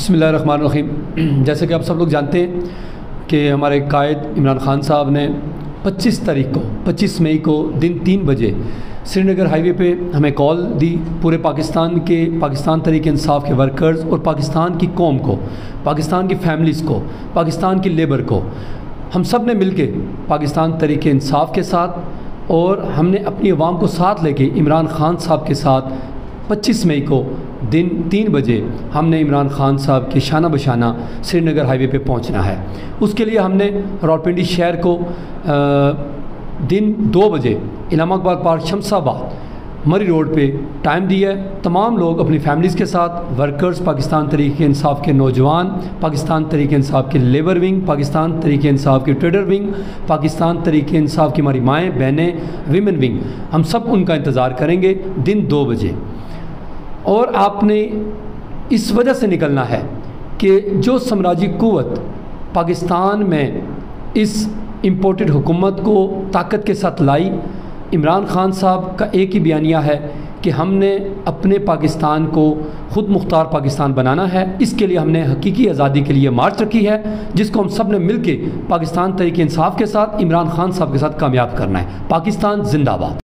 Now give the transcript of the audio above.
बिस्मिल्लाहिर्रहमानिर्रहीम। जैसे कि आप सब लोग जानते हैं कि हमारे कायद इमरान खान साहब ने 25 मई को दिन 3 बजे श्रीनगर हाईवे पे हमें कॉल दी। पूरे पाकिस्तान तहरीक इंसाफ के वर्कर्स और पाकिस्तान की कौम को, पाकिस्तान की फैमिलीज़ को, पाकिस्तान की लेबर को, हम सब ने मिल के पाकिस्तान तहरीक इंसाफ के साथ और हमने अपनी आवाम को साथ लेके इमरान खान साहब के साथ 25 मई को दिन 3 बजे हमने इमरान खान साहब के शाना बशाना श्रीनगर हाईवे पे पहुंचना है। उसके लिए हमने रावलपिंडी शहर को दिन 2 बजे इलामाबाद पार्क शमशाबाद मरी रोड पे टाइम दिया है। तमाम लोग अपनी फैमिलीज़ के साथ, वर्कर्स, पाकिस्तान तहरीक इंसाफ के नौजवान, पाकिस्तान तहरीक इंसाफ के लेबर विंग, पाकिस्तान तहरीक इंसाफ के ट्रेडर विंग, पाकिस्तान तहरीक इंसाफ की हमारी माएँ बहनें, वीमेन विंग, हम सब उनका इंतज़ार करेंगे दिन 2 बजे। और आपने इस वजह से निकलना है कि जो साम्राज्य कुव्वत पाकिस्तान में इस इम्पोर्टेड हुकूमत को ताकत के साथ लाई, इमरान खान साहब का एक ही बयानिया है कि हमने अपने पाकिस्तान को ख़ुद मुख्तार पाकिस्तान बनाना है। इसके लिए हमने हकीकी आज़ादी के लिए मार्च रखी है, जिसको हम सब ने मिल के पाकिस्तान तहरीक इंसाफ के साथ, इमरान खान साहब के साथ कामयाब करना है। पाकिस्तान जिंदाबाद।